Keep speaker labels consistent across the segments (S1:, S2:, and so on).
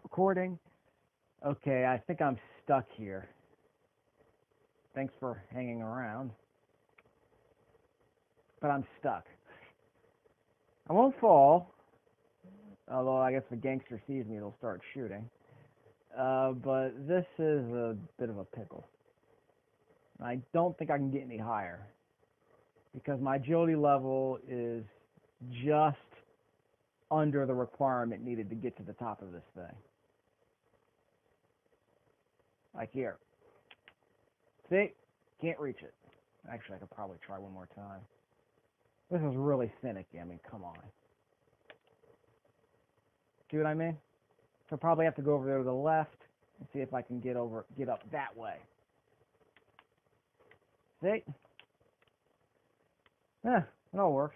S1: recording. Okay, I think I'm stuck here. Thanks for hanging around. But I'm stuck. I won't fall, although I guess if a gangster sees me, they'll start shooting. But this is a bit of a pickle. I don't think I can get any higher because my agility level is just under the requirement needed to get to the top of this thing. Like here. See? Can't reach it. Actually, I could probably try one more time. This is really finicky. I mean, come on. See what I mean? So probably have to go over there to the left and see if I can get up that way. See? Yeah, it all works.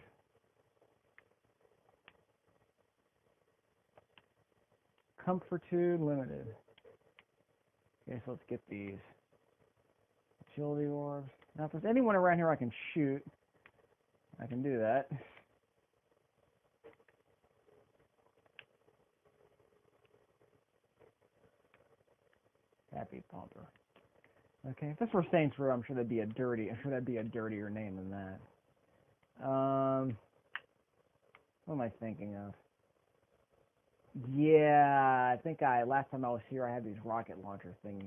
S1: Comfortude limited. Okay, so let's get these agility orbs. Now, if there's anyone around here I can shoot, I can do that. Happy Pumper. Okay, if this were Saints Row, I'm sure that'd be a dirtier name than that. What am I thinking of? Yeah, I think last time I was here, I had these rocket launcher thingies.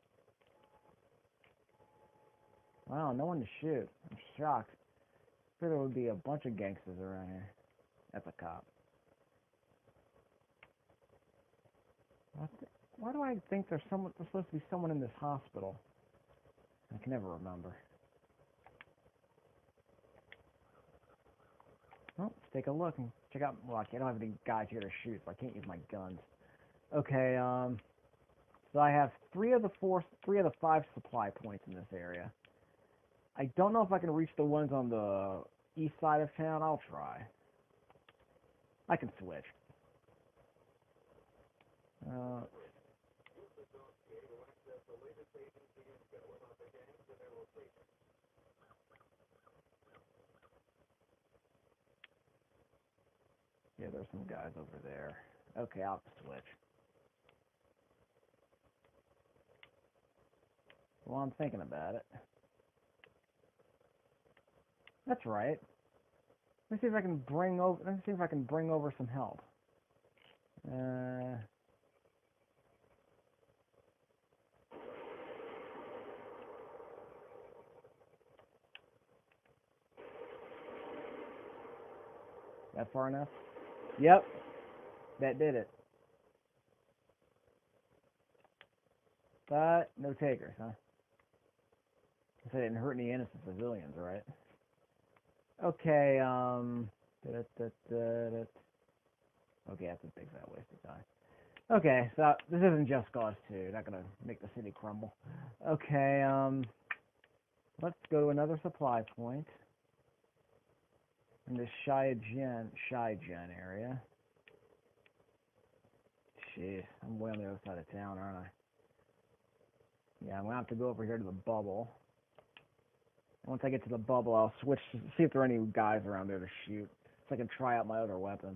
S1: Wow, no one to shoot. I'm shocked. I figured there would be a bunch of gangsters around here. That's a cop. Why do I think there's supposed to be someone in this hospital? I can never remember. Well, let's take a look and check out. Well, I don't have any guys here to shoot, so I can't use my guns. Okay, so I have three of the 5 supply points in this area. I don't know if I can reach the ones on the east side of town. I'll try. I can switch. Yeah, there's some guys over there. Okay, I'll switch. Well, I'm thinking about it. That's right. Let me see if I can bring over some help. That far enough? Yep. That did it. But no takers, huh? I didn't hurt any innocent civilians, right? Okay, okay, that's a big fat waste of time. Okay, so this isn't Just Cause 2. Not gonna make the city crumble. Okay, let's go to another supply point in the Shigen area. Jeez, I'm way on the other side of town, aren't I? Yeah, I'm gonna have to go over here to the bubble. Once I get to the bubble, I'll switch to see if there are any guys around there to shoot, so I can try out my other weapons.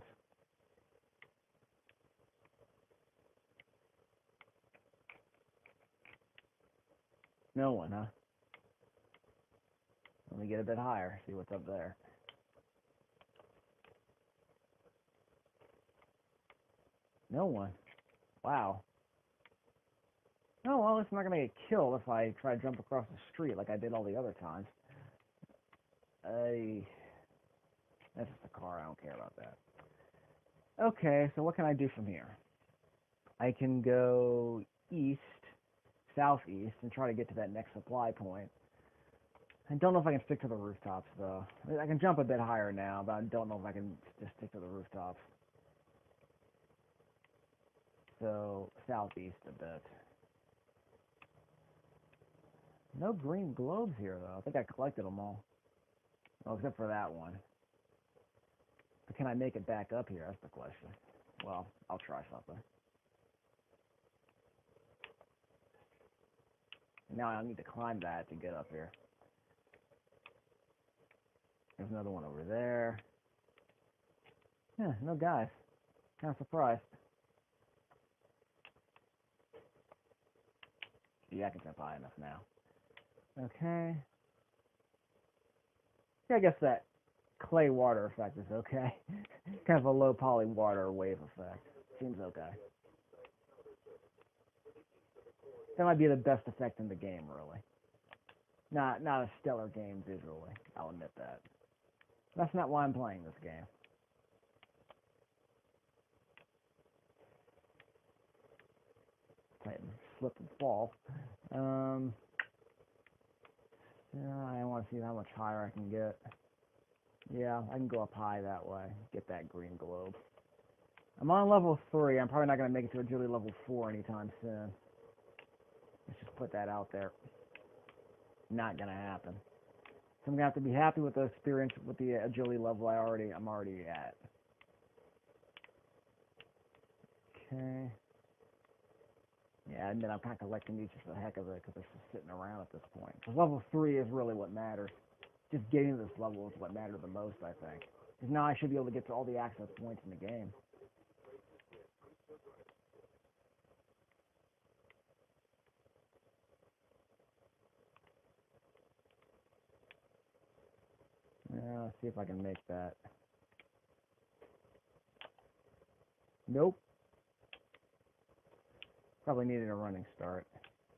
S1: No one, huh? Let me get a bit higher, see what's up there. No one. Wow. Oh, well, it's not going to get killed if I try to jump across the street like I did all the other times. That's just a car. I don't care about that. Okay, so what can I do from here? I can go east, southeast, and try to get to that next supply point. I don't know if I can stick to the rooftops, though. I can jump a bit higher now, but I don't know if I can just stick to the rooftops. So, southeast a bit. No green globes here, though. I think I collected them all. Well, except for that one. But can I make it back up here? That's the question. Well, I'll try something. Now I need to climb that to get up here. There's another one over there. Yeah, no guys. Kind of surprised. Yeah, I can jump high enough now. Okay. Yeah, I guess that clay water effect is okay. Kind of a low poly water wave effect. Seems okay. That might be the best effect in the game, really. Not a stellar game visually. I'll admit that. That's not why I'm playing this game. Play and slip and fall. Yeah, I want to see how much higher I can get. Yeah, I can go up high that way. Get that green globe. I'm on level 3. I'm probably not going to make it to agility level 4 anytime soon. Let's just put that out there. Not going to happen. So I'm going to have to be happy with the experience with the agility level I'm already at. Okay. Yeah, and then I'm kind of collecting these just for the heck of it because they're just sitting around at this point. Because level 3 is really what matters. Just getting to this level is what matters the most, I think. Because now I should be able to get to all the access points in the game. Yeah, let's see if I can make that. Nope. Probably needed a running start.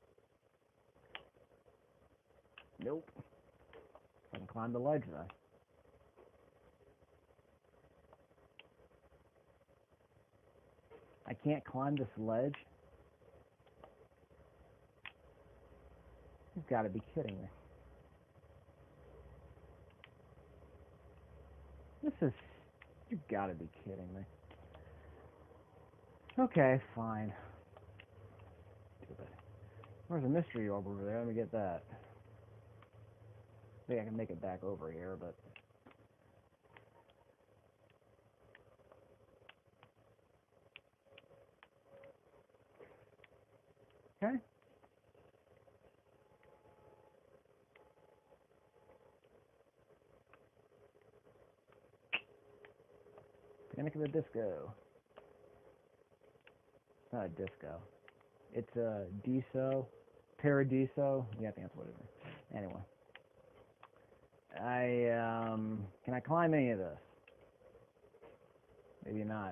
S1: Nope. I can climb the ledge, though. I can't climb this ledge? You've got to be kidding me. You've got to be kidding me. Okay, fine. Where's a mystery orb over there? Let me get that. I think I can make it back over here, but... Okay. Panic of the Disco. It's not a disco. It's a Diso. Paradiso. Yeah, I think that's what it is. Anyway. Can I climb any of this? Maybe not.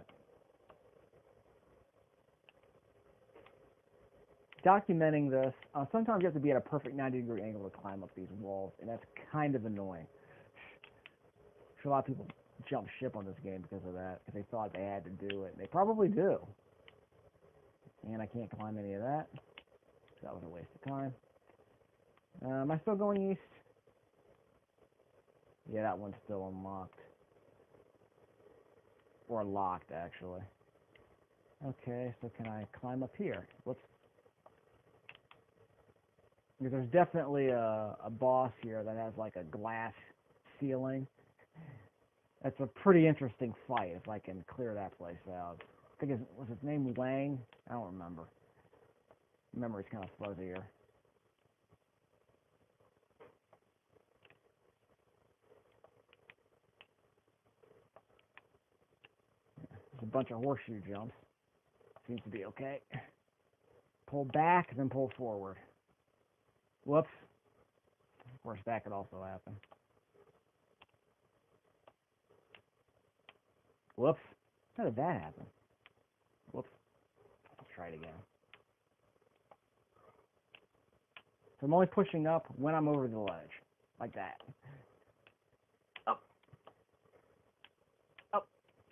S1: Documenting this, sometimes you have to be at a perfect 90-degree angle to climb up these walls, and that's kind of annoying. A lot of people jump ship on this game because of that, because they thought they had to do it. They probably do. And I can't climb any of that. So that was a waste of time. Am I still going east? Yeah, that one's still unlocked. Or locked, actually. Okay, so can I climb up here? Whoops. Because there's definitely a boss here that has like a glass ceiling. That's a pretty interesting fight if I can clear that place out. I think was his name Wang? I don't remember. Memory's kind of fuzzy here. There's a bunch of horseshoe jumps. Seems to be okay. Pull back, then pull forward. Whoops. Of course, that could also happen. Whoops. How did that happen? Whoops. Let's try it again. So I'm only pushing up when I'm over the ledge. Like that. Up. Up.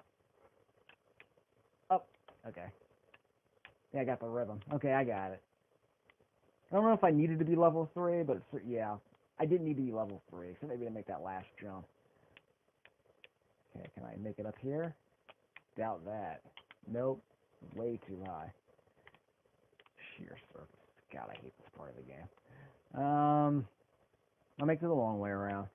S1: Up. Okay. Yeah, I got the rhythm. Okay, I got it. I don't know if I needed to be level 3, but yeah. I didn't need to be level 3, so maybe to make that last jump. Okay, can I make it up here? Doubt that. Nope. Way too high. Sheer surface. God, I hate this part of the game. I'll make it the long way around.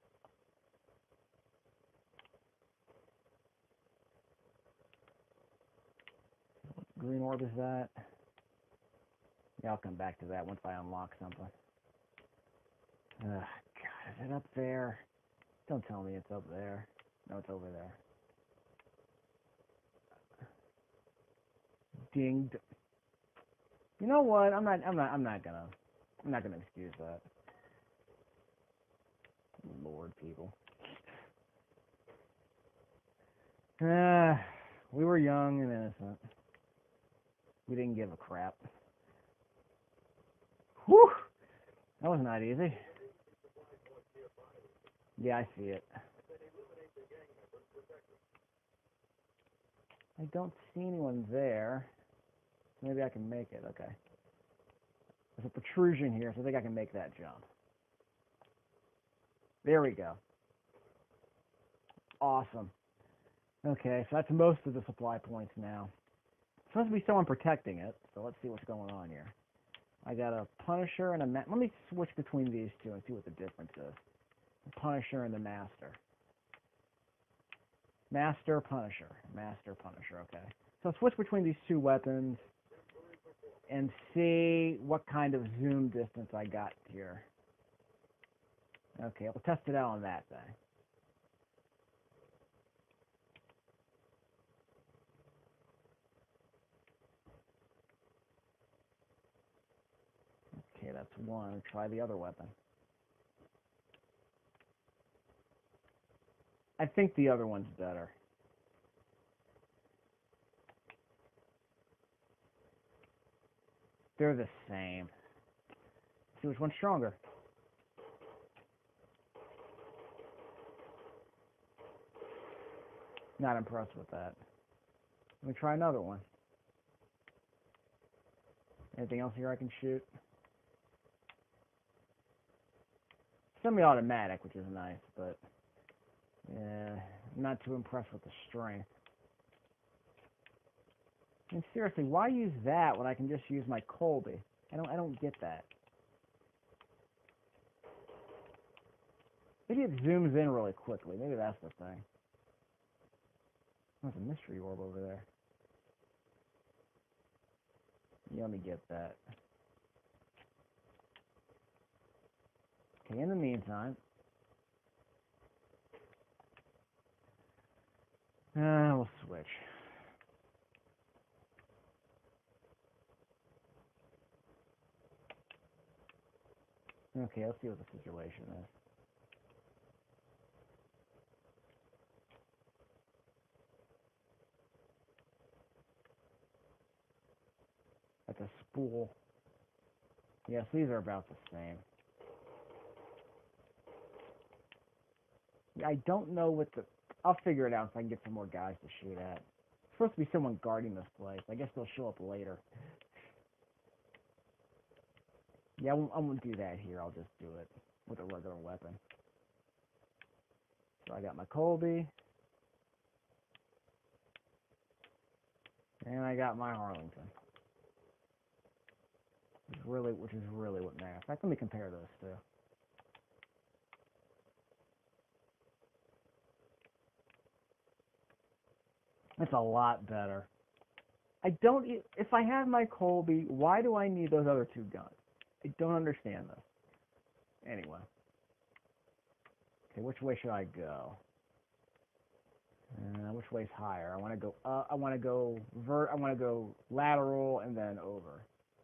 S1: What green orb is that? Yeah, I'll come back to that once I unlock something. God, is it up there? Don't tell me it's up there. No, it's over there. Dinged. You know what? I'm not gonna I'm not going to excuse that. Lord, people. We were young and innocent. We didn't give a crap. Whew! That was not easy. Yeah, I see it. I don't see anyone there. Maybe I can make it. Okay. There's a protrusion here, so I think I can make that jump. There we go. Awesome. Okay, so that's most of the supply points now. It's supposed to be someone protecting it, so let's see what's going on here. I got a Punisher and a... Let me switch between these two and see what the difference is. The Punisher and the Master. Master, Punisher. Master, Punisher, okay. So I'll switch between these two weapons and see what kind of zoom distance I got here. Okay, I'll test it out on that thing. Okay, that's one. Try the other weapon. I think the other one's better. They're the same. Let's see which one's stronger. Not impressed with that. Let me try another one. Anything else here I can shoot? Semi-automatic, which is nice, but yeah, I'm not too impressed with the strength. I mean, seriously, why use that when I can just use my Colby? I don't get that. Maybe it zooms in really quickly. Maybe that's the thing. There's a mystery orb over there. Yeah, let me get that. Okay, in the meantime, we'll switch. Okay, let's see what the situation is. That's a spool. Yes, these are about the same. I don't know what the... I'll figure it out if I can get some more guys to shoot at. It's supposed to be someone guarding this place. I guess they'll show up later. Yeah, I won't do that here. I'll just do it with a regular weapon. So I got my Colby. And I got my Harlington. Which is really what matters. In fact, let me compare those two. It's a lot better. If I have my Colby, why do I need those other two guns? I don't understand this. Anyway. Okay, which way should I go? Which way's higher? I want to go I want to go lateral and then over.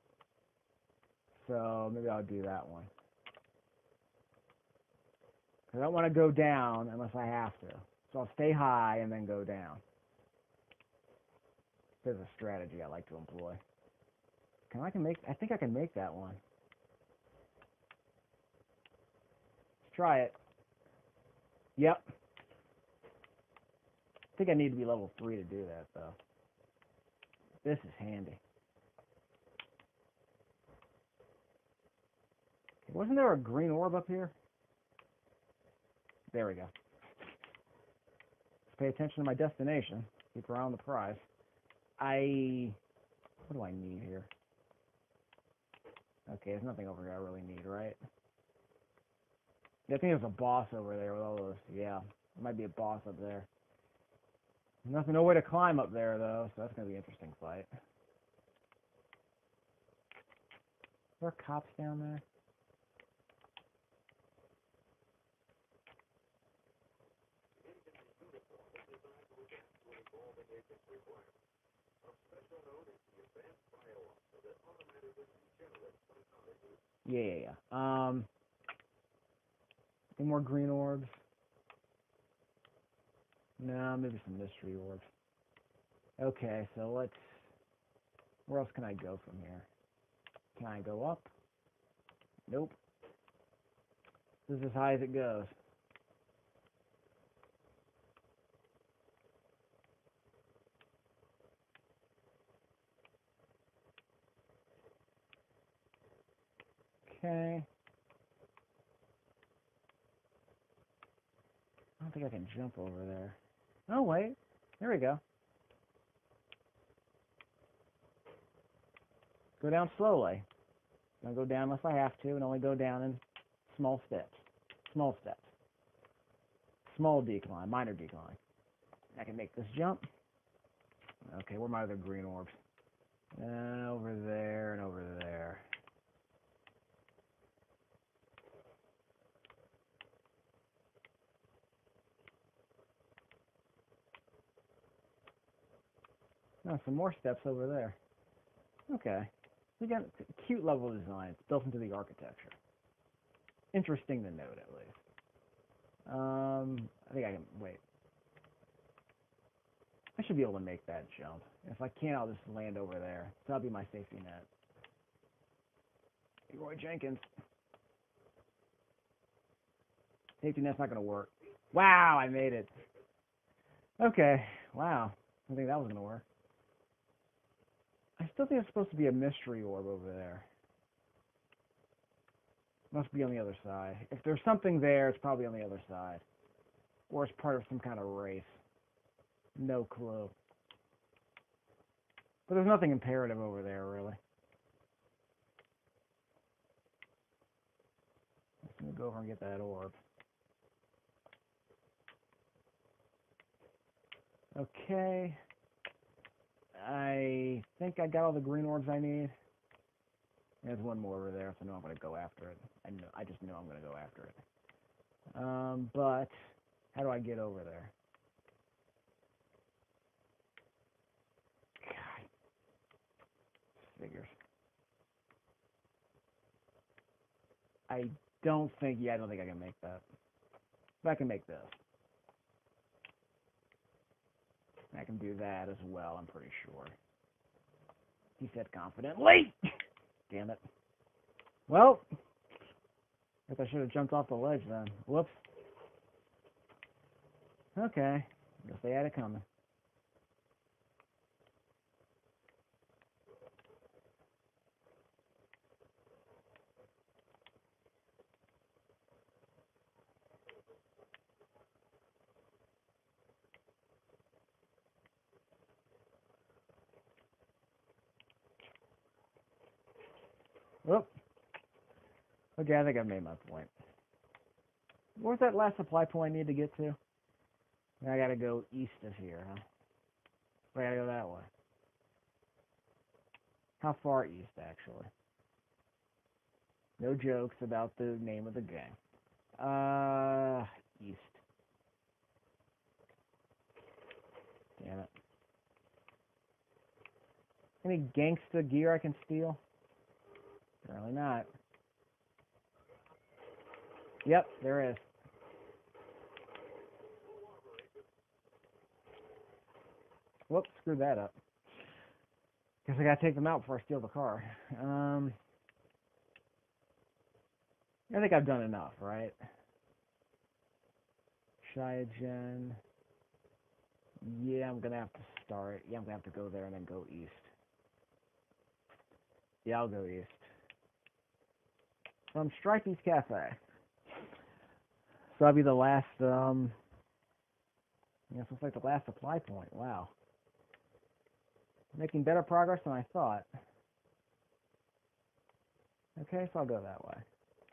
S1: So maybe I'll do that one. I don't want to go down unless I have to. So I'll stay high and then go down. There's a strategy I like to employ. I think I can make that one. Let's try it. Yep. I think I need to be level 3 to do that, though. This is handy. Okay, wasn't there a green orb up here? There we go. Let's pay attention to my destination. Keep around the prize. What do I need here? Okay, there's nothing over here I really need, right? Yeah, I think there's a boss over there with all those. Yeah, there might be a boss up there. No way to climb up there, though, so that's going to be an interesting fight. Are there cops down there? Yeah. Any more green orbs? No, maybe some mystery orbs. Okay, so let's... Where else can I go from here? Can I go up? Nope. This is as high as it goes. Okay. I don't think I can jump over there. Oh, wait. There we go. Go down slowly. Don't go down unless I have to, and only go down in small steps. Small steps. Small decline, minor decline. I can make this jump. Okay, where are my other green orbs? Over there and over there. Oh, some more steps over there. Okay. We got a cute level design. It's built into the architecture. Interesting to note, at least. I think I can... Wait. I should be able to make that jump. If I can't, I'll just land over there. So that'll be my safety net. Roy Jenkins. Safety net's not going to work. Wow, I made it. Okay. Wow. I didn't think that was going to work. I still think it's supposed to be a mystery orb over there. Must be on the other side. If there's something there, it's probably on the other side. Or it's part of some kind of race. No clue. But there's nothing imperative over there, really. Let me go over and get that orb. Okay. I think I got all the green orbs I need. There's one more over there, so I know I'm going to go after it. I just know I'm going to go after it. But how do I get over there? God. Figures. I don't think I can make that. But I can make this. I can do that as well, I'm pretty sure. He said confidently. Damn it. Well, I guess I should have jumped off the ledge then. Whoops. Okay. Guess they had it coming. Whoop. Okay, I think I've made my point. Where's that last supply point I need to get to? I gotta go east of here, huh? I gotta go that way. How far east, actually? No jokes about the name of the game. East. Damn it. Any gangsta gear I can steal? Apparently not. Yep, there is. Whoops, screwed that up. Guess I gotta take them out before I steal the car. I think I've done enough, right? Shiagen. Yeah, I'm gonna have to start. Yeah, I'm gonna have to go there and then go east. Yeah, I'll go east. From Stripey's Cafe. So that'll be the last, yeah, this looks like the last supply point. Wow. Making better progress than I thought. Okay, so I'll go that way.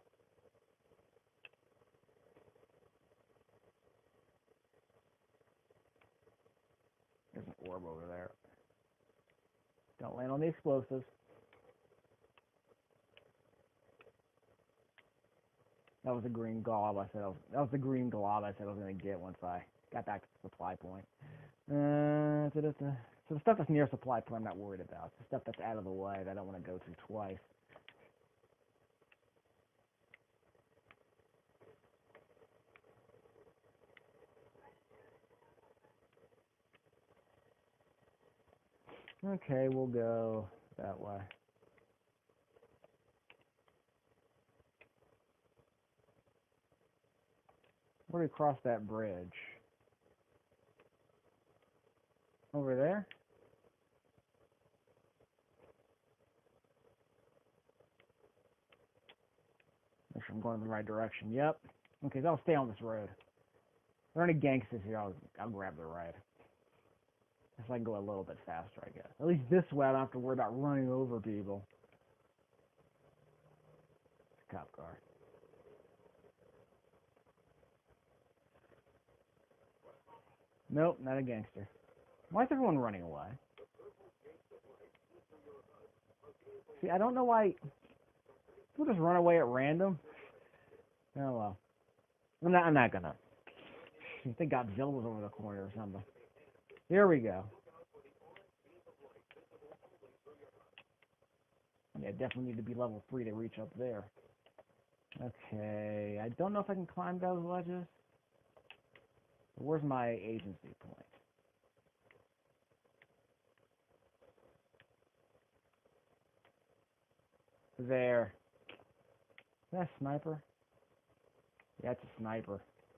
S1: There's an orb over there. Don't land on the explosives. That was the green glob I said that was the green glob I said I was gonna get once I got back to the supply point. So the stuff that's near supply point I'm not worried about. The stuff that's out of the way that I don't want to go to twice. Okay, we'll go that way. Where do we cross that bridge? Over there? Make sure I'm going in the right direction. Yep. Okay, so I'll stay on this road. If there are any gangsters here, I'll grab the ride. So I can go a little bit faster, I guess. At least this way I don't have to worry about running over people. It's a cop car. Nope, not a gangster. Why is everyone running away? See, I don't know why people just run away at random. Oh well. I'm not gonna. I think Godzilla was over the corner or something. Here we go. Yeah, definitely need to be level 3 to reach up there. Okay, I don't know if I can climb those ledges. Where's my agency point? There. Is that a sniper? Yeah, it's a sniper.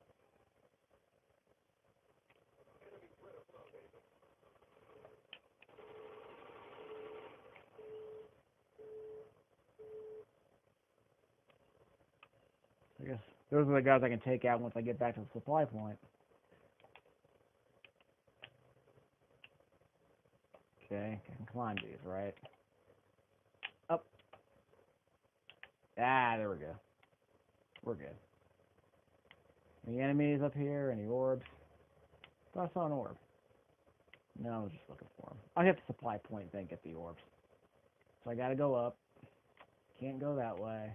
S1: I guess those are the guys I can take out once I get back to the supply point. Okay, I can climb these, right? Up. Ah, there we go. We're good. Any enemies up here? Any orbs? I saw an orb. No, I was just looking for them. I'll hit the supply point, then get the orbs. So I gotta go up. Can't go that way.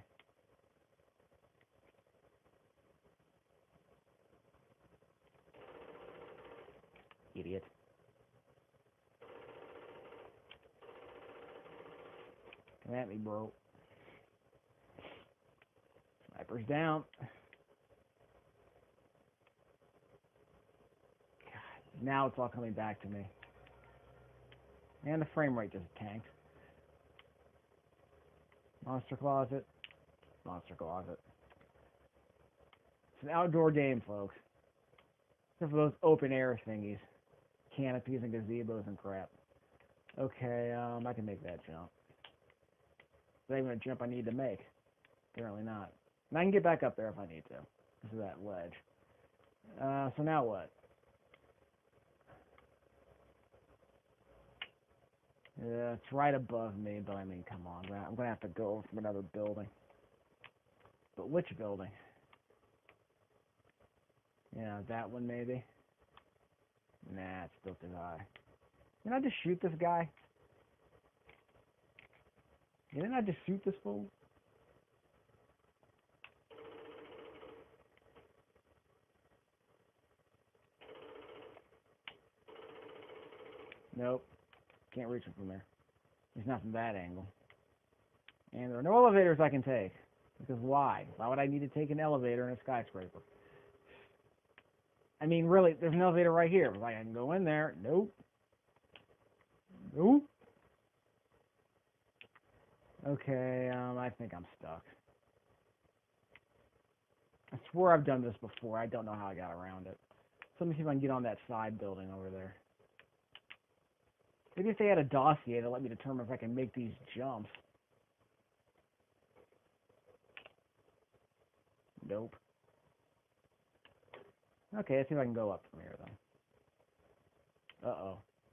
S1: Idiot. Come at me, bro. Sniper's down. God, now it's all coming back to me. And the frame rate just tanked. Monster closet. Monster closet. It's an outdoor game, folks. Except for those open air thingies. Canopies and gazebos and crap. Okay, I can make that jump. Is that even a jump I need to make? Apparently not. And I can get back up there if I need to. This is that ledge. So now what? Yeah, it's right above me, but I mean, come on. I'm going to have to go over from another building. But which building? Yeah, that one maybe? Nah, it's still too high. Didn't I just shoot this guy? Didn't I just shoot this fool? Nope. Can't reach him from there. He's not from that angle. And there are no elevators I can take. Because why? Why would I need to take an elevator in a skyscraper? I mean, really, there's an elevator right here. But I can go in there. Nope. Nope. Okay, I think I'm stuck. I swear I've done this before. I don't know how I got around it. So let me see if I can get on that side building over there. Maybe if they had a dossier to let me determine if I can make these jumps. Nope. Okay, let's see if I can go up from here, then. Uh-oh.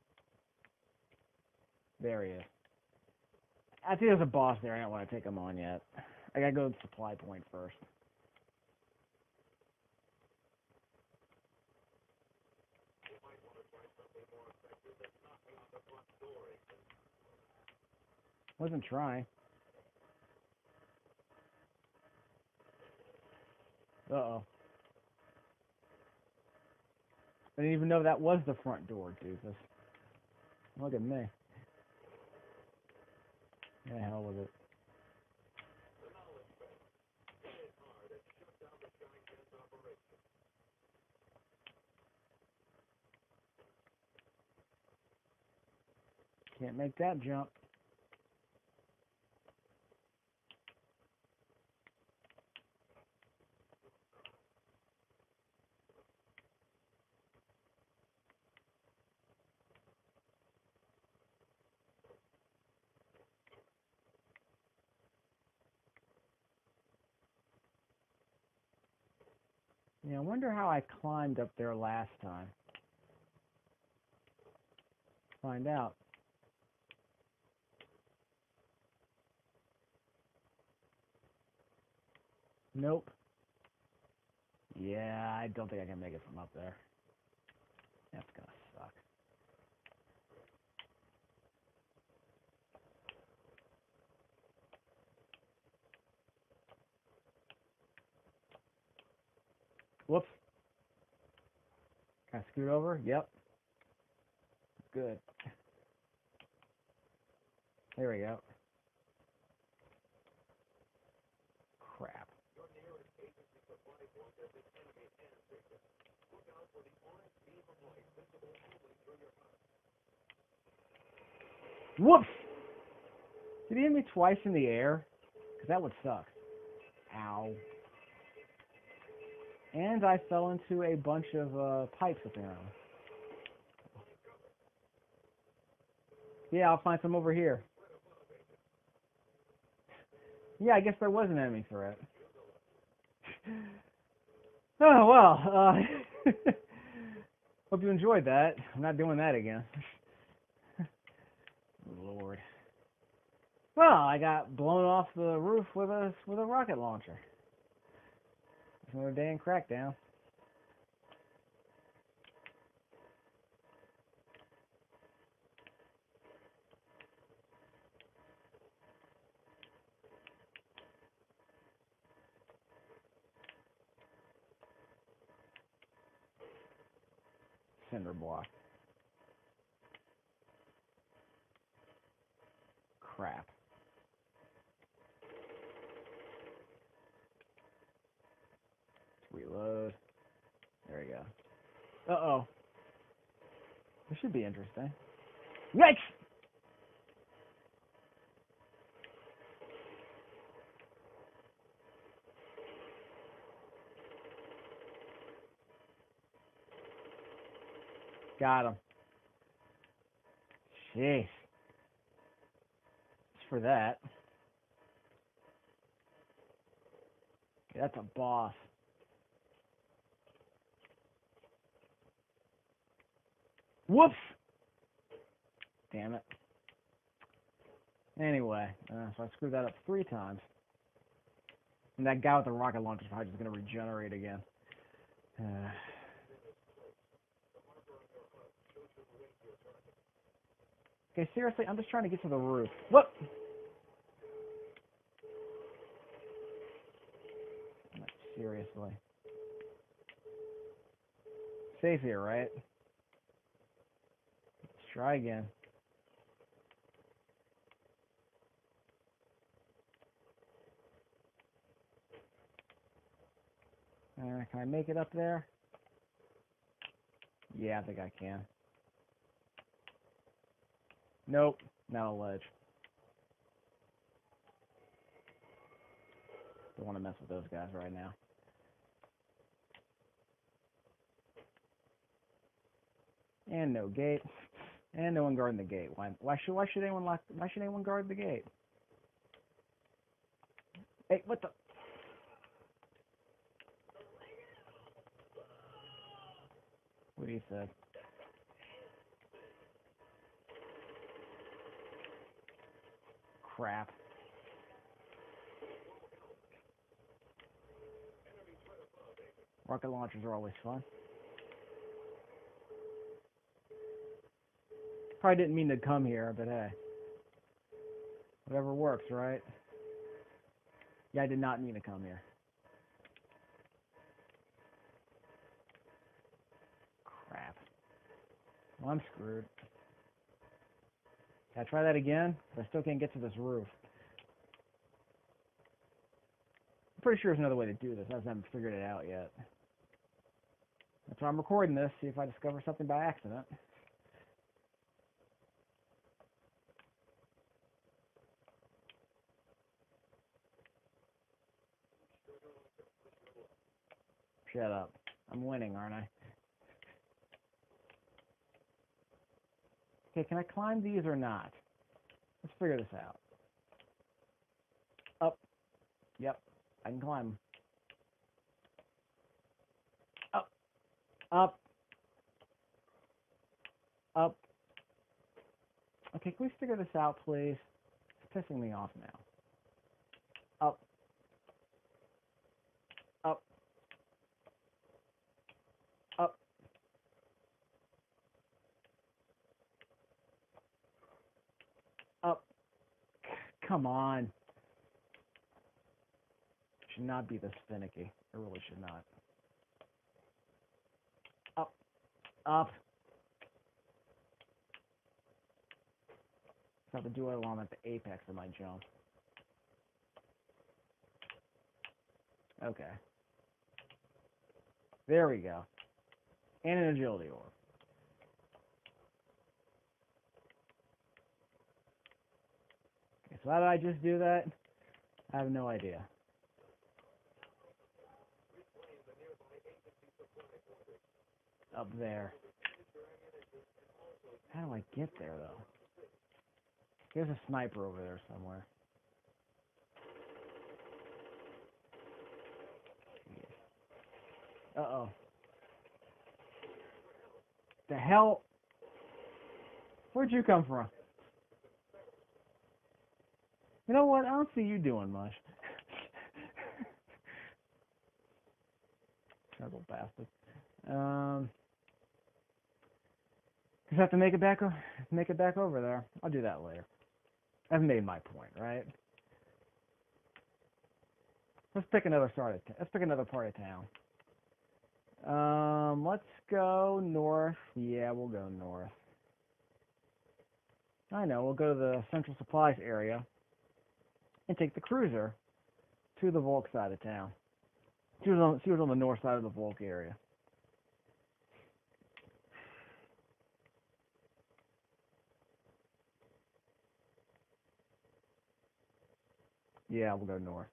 S1: There he is. I think there's a boss there. I don't want to take him on yet. I gotta go to the supply point first. Wasn't trying. Uh-oh. I didn't even know that was the front door, Jesus. Look at me. The hell was it? Can't make that jump. Yeah, I wonder how I climbed up there last time. Find out. Nope. Yeah, I don't think I can make it from up there. That's gonna suck. Whoops. Can I scoot over? Yep. Good. There we go. Crap. Whoops! Did he hit me twice in the air? Because that would suck. Ow. And I fell into a bunch of pipes apparently. Yeah, I'll find some over here. Yeah, I guess there was an enemy threat. Oh, well. Hope you enjoyed that. I'm not doing that again. Lord. Well, I got blown off the roof with a rocket launcher. It's another day in Crackdown. Cinder block. Crap. Let's reload. There we go. Uh-oh. This should be interesting. Yikes! Got him. Jeez. Just for that. Okay, that's a boss. Whoops! Damn it. Anyway, so I screwed that up 3 times. And that guy with the rocket launcher is probably just going to regenerate again. Okay, seriously, I'm just trying to get to the roof. Whoop! Like, seriously. Safe here, right? Let's try again. Can I make it up there? Yeah, I think I can. Nope, not a ledge. Don't want to mess with those guys right now. And no gate. And no one guarding the gate. Why should anyone guard the gate? Hey, what the? What do you say? Crap. Rocket launchers are always fun. Probably didn't mean to come here, but hey. Whatever works, right? Yeah, I did not mean to come here. Crap. Well, I'm screwed. Can I try that again? I still can't get to this roof. I'm pretty sure there's another way to do this. I just haven't figured it out yet. That's why I'm recording this, see if I discover something by accident. Shut up. I'm winning, aren't I? Okay, can I climb these or not? Let's figure this out. Up. Yep, I can climb them. Up. Up. Up. Okay, can we figure this out, please? It's pissing me off now. Up. Up. Up. Up. Come on. Should not be this finicky. It really should not. Up. Up. I have to do it while I'm at the apex of my jump. Okay. There we go. And an agility orb. Okay, so how did I just do that? I have no idea. Up there. How do I get there, though? There's a sniper over there somewhere. Uh-oh. The hell? Where'd you come from? You know what? I don't see you doing much. Terrible bastard. Just have to make it back over there. I'll do that later. I've made my point, right? Let's pick another part of town. Let's go north. Yeah, we'll go north. I know, we'll go to the central supplies area and take the cruiser to the Volk side of town. See what's on the north side of the Volk area. Yeah, we'll go north.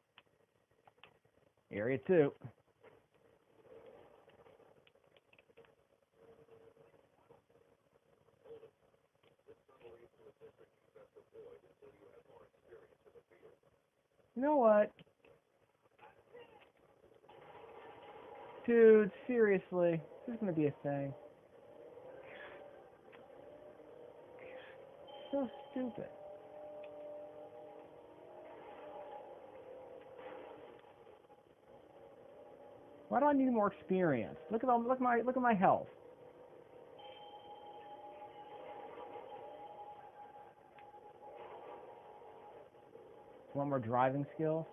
S1: Area 2. You know what? Dude, seriously, this is going to be a thing. So stupid. Why do I need more experience? Look at my health. Want more driving skills?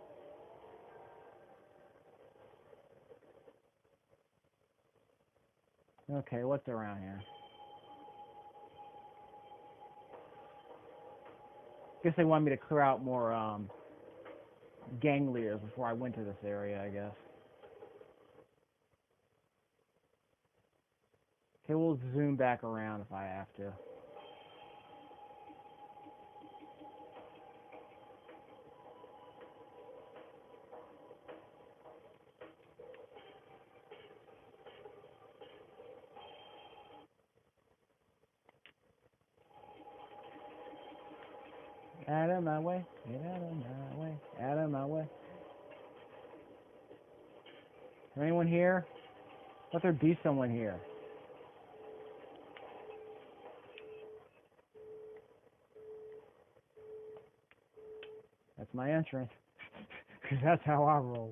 S1: Okay, what's around here? Guess they want me to clear out more gang leaders before I went to this area, I guess. Okay, we'll zoom back around if I have to. Out of my way, get out of my way, out of my way. Is there anyone here? Let there be someone here. That's my entrance. Because that's how I roll.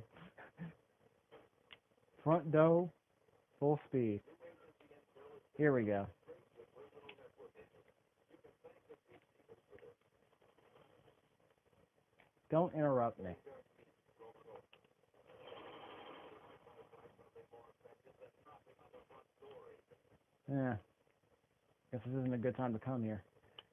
S1: Front door, full speed. Here we go. Don't interrupt me. Yeah. Guess this isn't a good time to come here.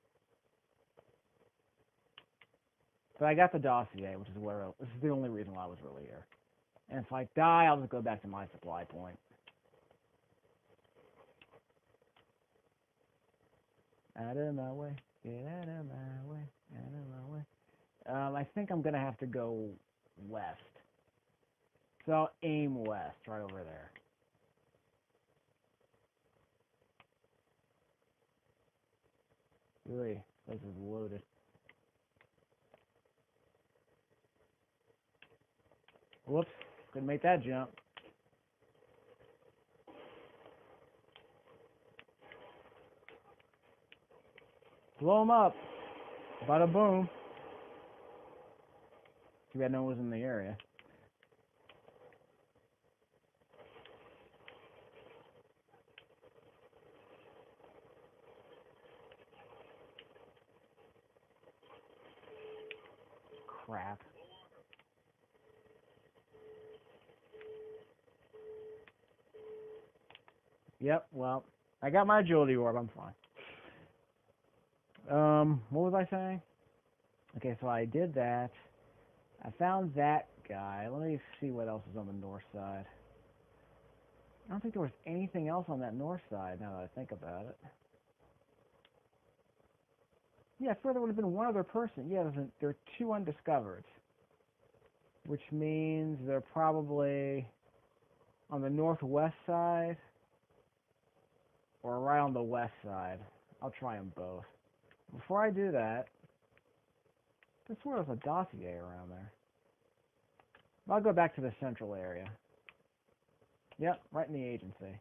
S1: But I got the dossier, which is this is the only reason why I was really here. And if I die, I'll just go back to my supply point. Out of my way. Get out of my way. Out of my way. I think I'm going to have to go west. So I'll aim west, right over there. Really, this is loaded. Whoops, couldn't make that jump. Blow him up. Bada boom. Too bad no one was in the area. Crap. Yep, well, I got my agility orb, I'm fine. What was I saying? Okay, so I did that. I found that guy. Let me see what else is on the north side. I don't think there was anything else on that north side, now that I think about it. Yeah, I thought there would have been one other person. Yeah, there are two undiscovered. Which means they're probably on the northwest side or right on the west side. I'll try them both. Before I do that, I swear there's a dossier around there. I'll go back to the central area. Yep, right in the agency.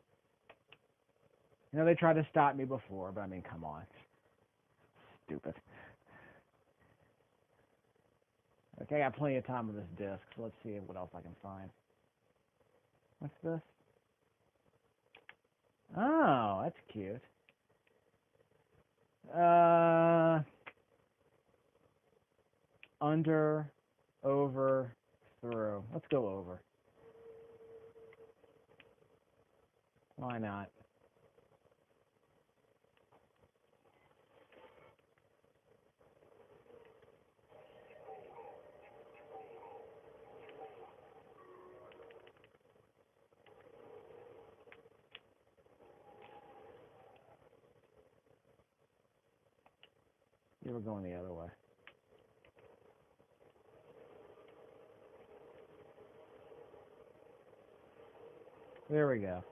S1: You know, they tried to stop me before, but I mean, come on. Stupid. Okay, I got plenty of time on this disc, so let's see what else I can find. What's this? Oh, that's cute. Under, over, through. Let's go over. Why not? You were going the other way. There we go.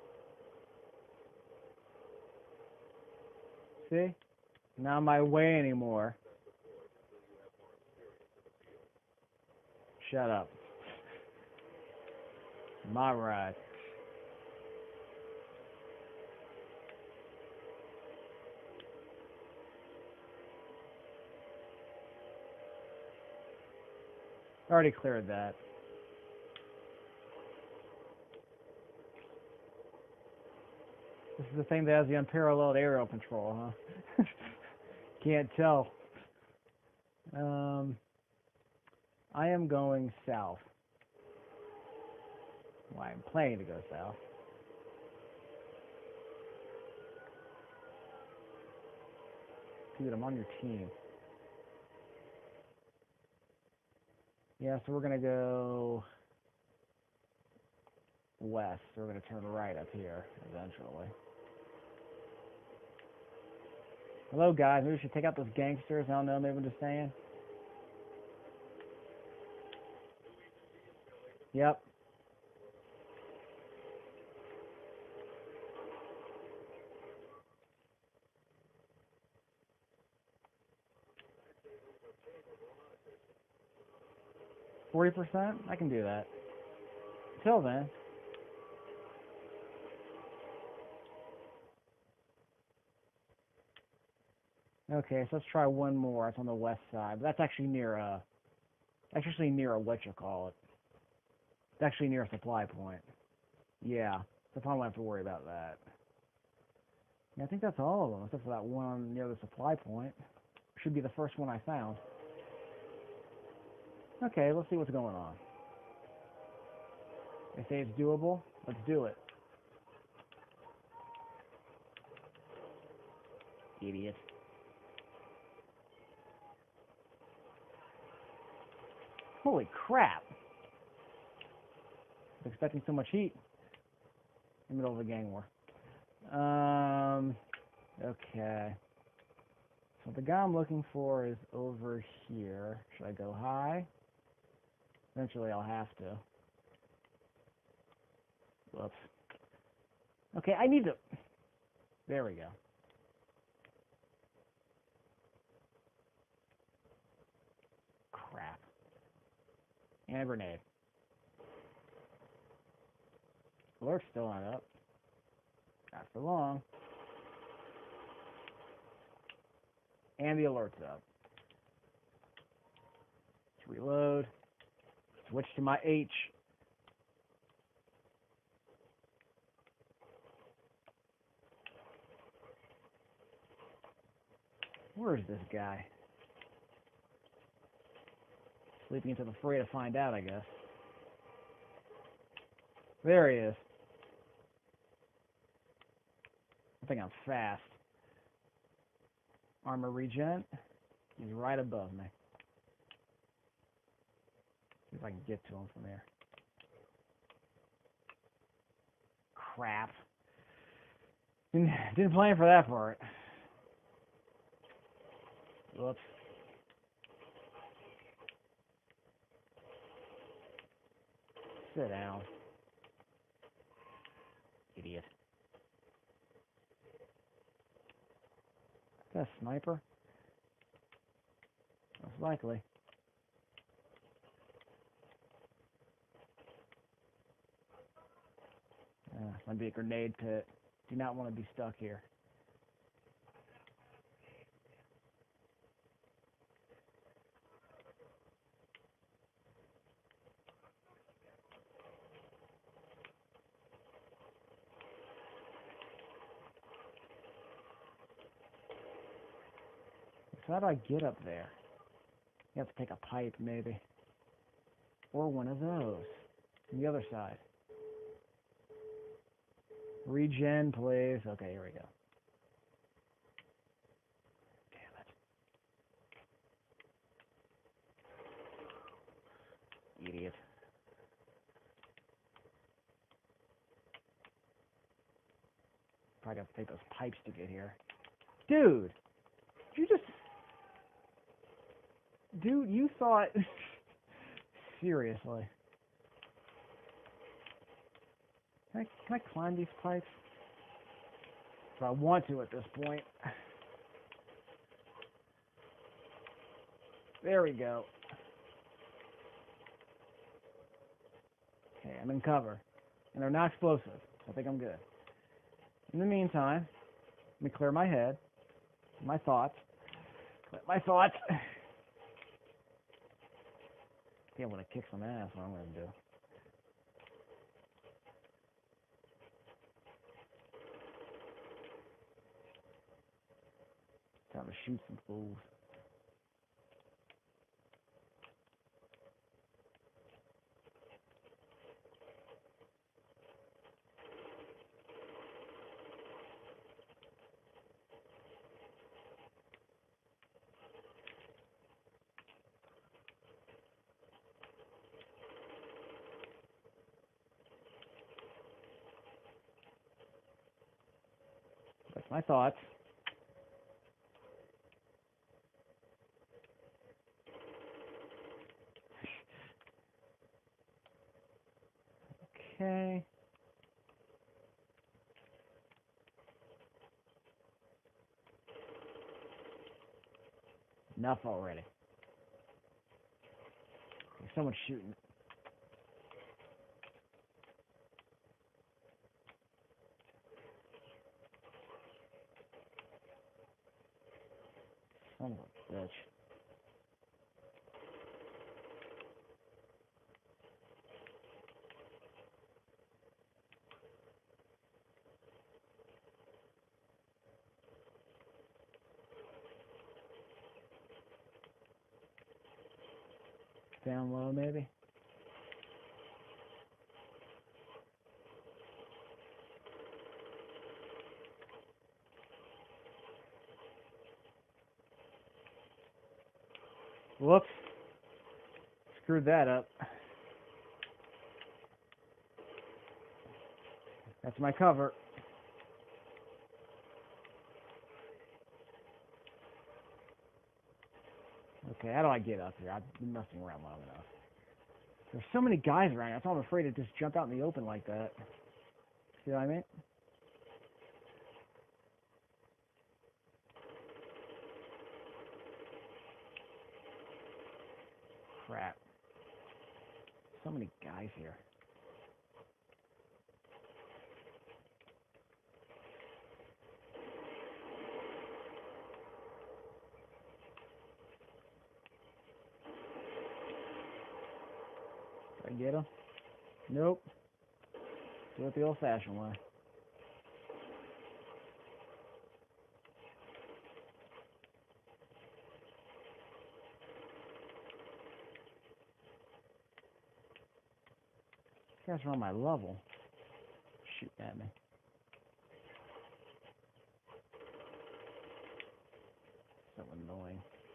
S1: See? Not my way anymore. Shut up. My ride. Already cleared that. This is the thing that has the unparalleled aerial control, huh? Can't tell. I am going south. Well, I'm planning to go south. Dude, I'm on your team. Yeah, so we're going to go west. We're going to turn right up here eventually. Hello, guys. Maybe we should take out those gangsters. I don't know. Maybe I'm just saying. Yep. %? I can do that. Until then. Okay, so let's try one more. It's on the west side. But that's actually near a what you call it. It's actually near a supply point. Yeah. So I probably won't have to worry about that. Yeah, I think that's all of them, except for that one near the supply point. Should be the first one I found. Okay, let's see what's going on. They say it's doable. Let's do it. Idiot. Holy crap. I was expecting so much heat in the middle of a gang war. Okay. So the guy I'm looking for is over here. Should I go high? Eventually I'll have to. Whoops. Okay, I need to... There we go. Crap. And a grenade. Alert's still not up. Not for long. And the alert's up. Let's reload. Switch to my H. Where is this guy? Sleeping until I'm afraid to find out, I guess. There he is. I think I'm fast. Armor regen. He's right above me. See if I can get to him from here. Crap. Didn't plan for that part. Whoops. Sit down. Idiot. Is that a sniper? Most likely. Might be a grenade pit. Do not want to be stuck here. So how do I get up there? You have to take a pipe, maybe. Or one of those. On the other side. Regen, please. Okay, here we go. Damn it. Idiot. Probably got to take those pipes to get here. Dude! You just... Dude, you thought... Seriously. Can I climb these pipes? If I want to at this point. There we go. Okay, I'm in cover. And they're not explosive, so I think I'm good. In the meantime, let me clear my head. My thoughts. My thoughts. I think I'm going to kick some ass, what I'm going to do. Time to shoot some fools. That's my thoughts. Okay. Enough already. Okay, someone's shooting. Son of a bitch. Down low, maybe? Whoops. Screwed that up. That's my cover. Okay, how do I get up here? I've been messing around long enough. There's so many guys around. That's why I'm afraid to just jump out in the open like that. See what I mean? Crap. So many guys here. Did I get him? Nope. Do it the old-fashioned way. These guys are on my level. Shoot at me. So annoying.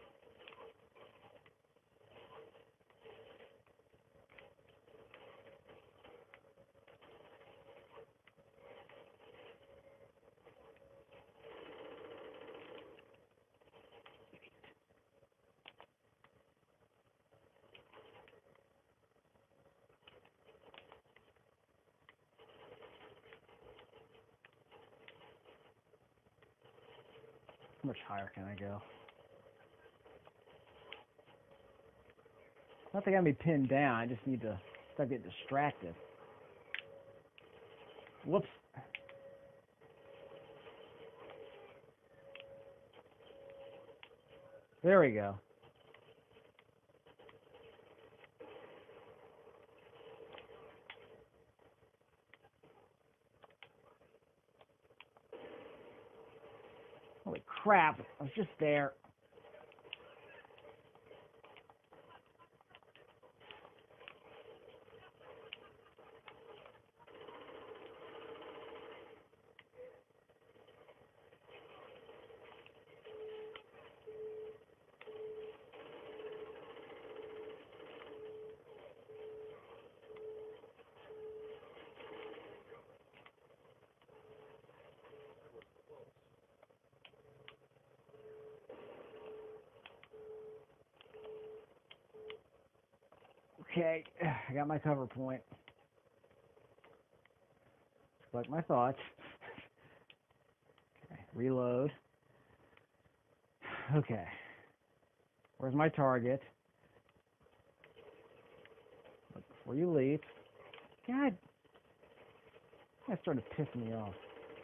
S1: How much higher can I go? Not that I got me pinned down, I just need to stop getting distracted. Whoops. There we go. Holy crap, I was just there. Okay, I got my cover point. Collect my thoughts. Okay, reload. Okay. Where's my target? Look before you leave. God, that started to piss me off.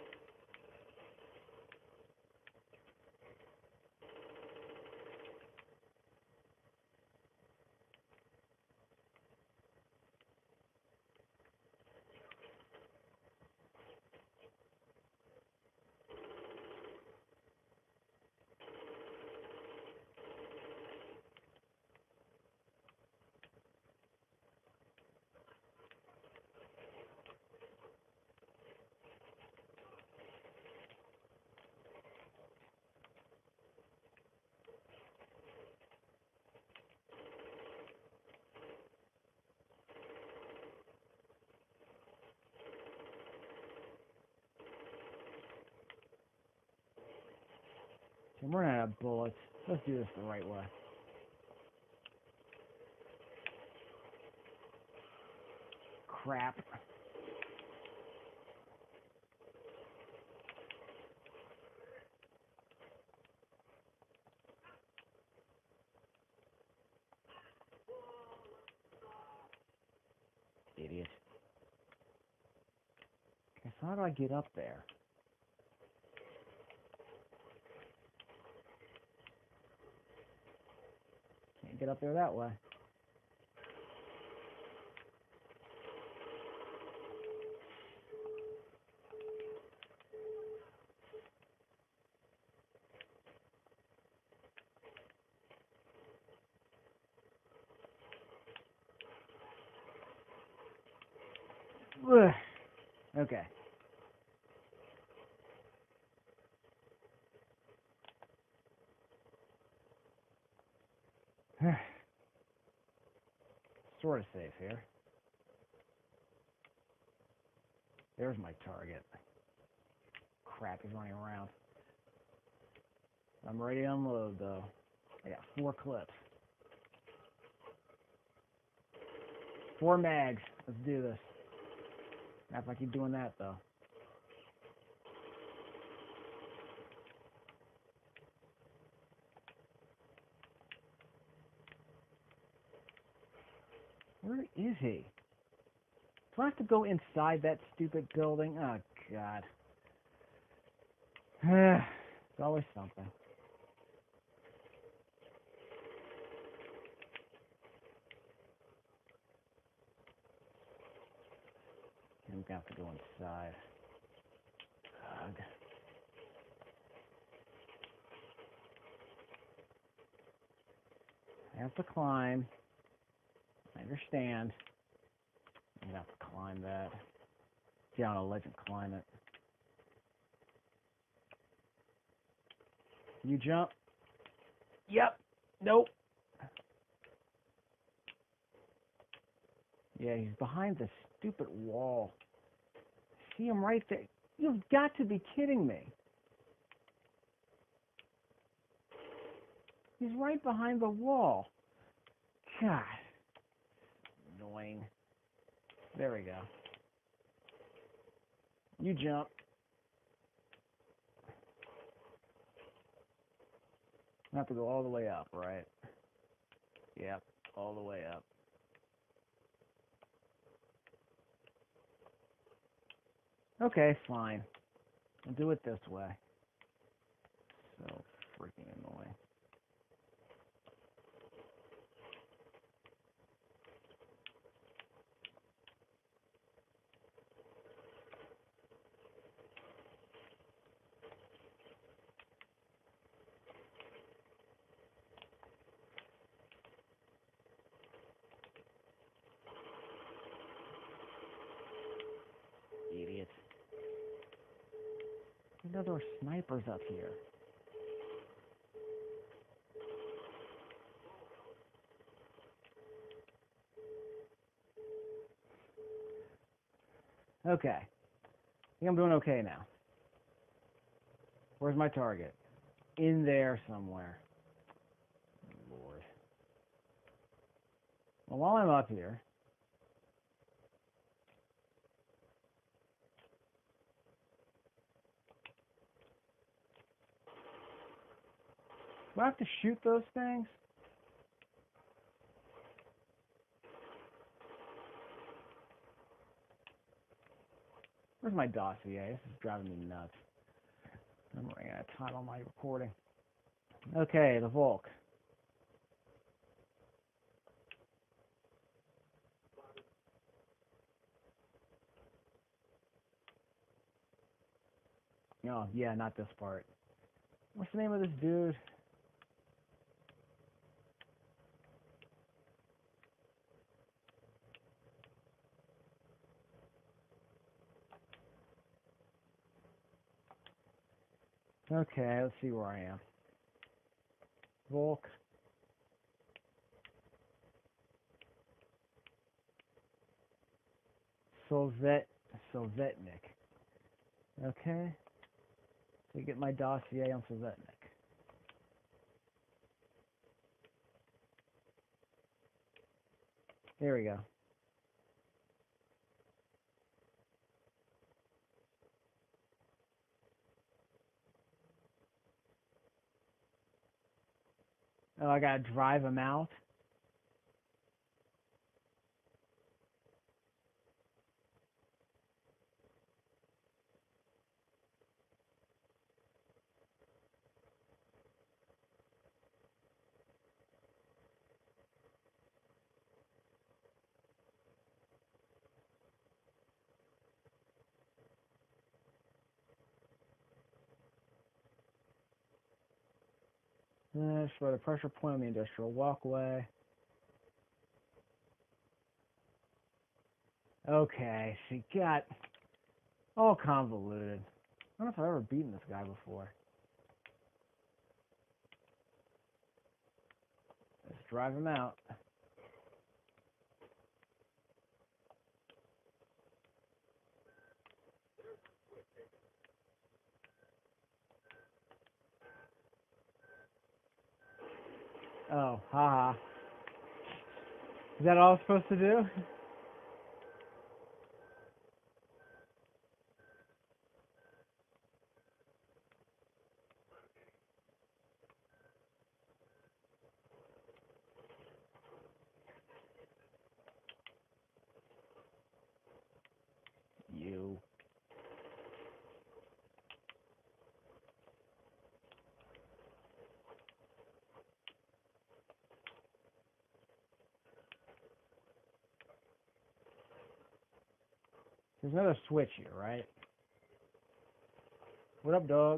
S1: I'm running out of bullets. Let's do this the right way. Crap. Idiot. Okay, so how do I get up there? Can't get up there that way. Ugh. Okay. Sort of safe here. There's my target. Crap, he's running around. I'm ready to unload, though. I got 4 clips. 4 mags. Let's do this. Not if I keep doing that, though. Where is he? Do I have to go inside that stupid building? Oh, God. It's always something. I'm gonna have to go inside. God. I have to climb. I understand. I'm gonna have to climb that. Get on a ledge and climb it. You jump. Yep. Nope. Yeah, he's behind the stupid wall. See him right there. You've got to be kidding me. He's right behind the wall. God. Annoying. There we go. You jump. I have to go all the way up, right? Yep, all the way up. Okay, fine. I'll do it this way. So freaking annoying. Idiot. You know there are snipers up here. Okay. I think I'm doing okay now. Where's my target? In there somewhere. Lord. Well, while I'm up here, do I have to shoot those things? Where's my dossier? This is driving me nuts. I'm running out of time on my recording. Okay, the Volk. Oh, yeah, not this part. What's the name of this dude? Okay, let's see where I am. Volk. Sovetnik. Okay. So get my dossier on Sovetnik. There we go. Oh, I gotta drive him out. For the pressure point on the industrial walkway. Okay, she got all convoluted. I don't know if I've ever beaten this guy before. Let's drive him out. Oh, haha. Is that all I'm supposed to do? There's another switch here, right? What up, dog?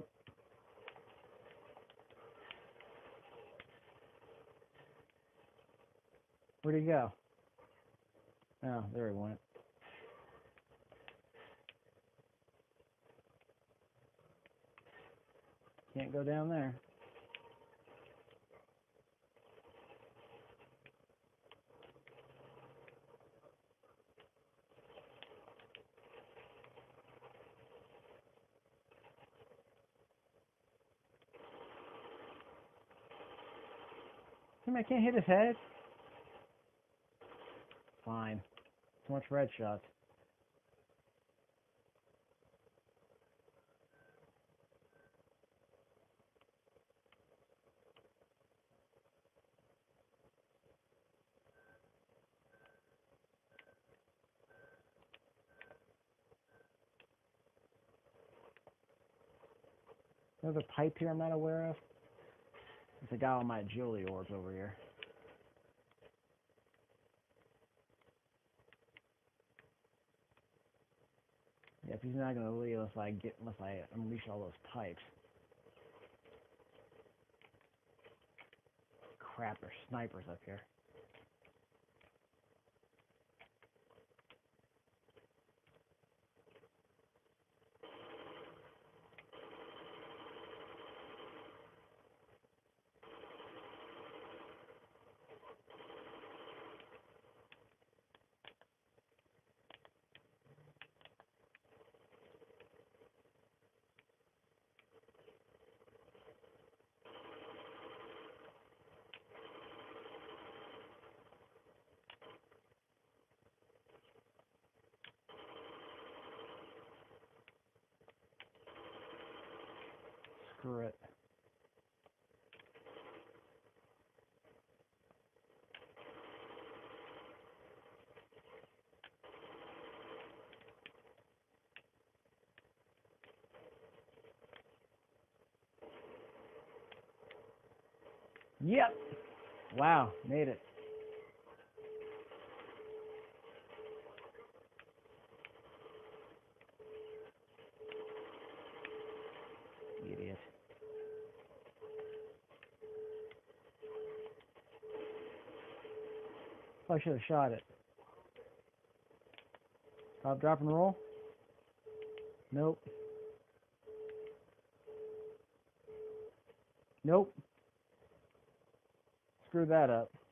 S1: Where'd he go? Oh, there he went. Can't go down there. I can't hit his head? Fine. Too much red shots. Another pipe here I'm not aware of. There's a guy with my agility orbs over here. Yeah, if he's not gonna leave unless I unleash all those pipes. Crap, there's snipers up here. Screw it. Yep. Wow, made it. Idiot. I should have shot it. Pop, drop, and roll? Nope. Nope. Screw that up.